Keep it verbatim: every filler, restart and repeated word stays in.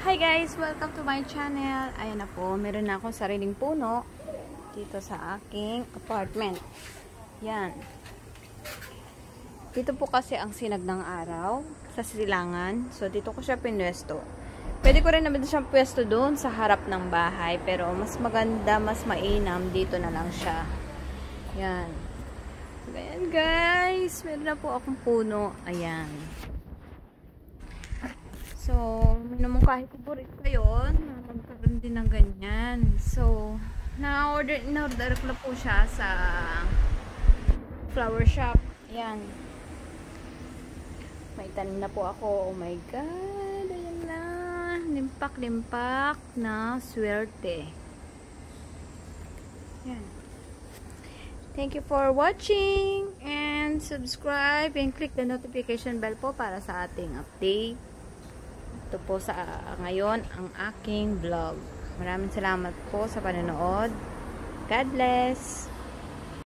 Hi guys! Welcome to my channel. Ayan na po, meron na akong sariling puno dito sa aking apartment. Yan. Dito po kasi ang sinag ng araw sa silangan. So, dito ko siya pinwesto. Pwede ko rin naman siyang pwesto doon sa harap ng bahay. Pero mas maganda, mas mainam, dito na lang siya. Yan. Ayan guys. Meron na po akong puno. Ayan. So, namungkahi ko po rin kayo na magkaroon din ng ganyan. So, na-order, in-order ko na po siya sa flower shop. Ayan. May tanim na po ako. Oh my God. Ayan na. Limpak, limpak na Suwerte. Ayan. Thank you for watching. And subscribe and click the notification bell po para sa ating update. Ito po sa uh, ngayon ang aking vlog. Maraming salamat po sa panonood. God bless!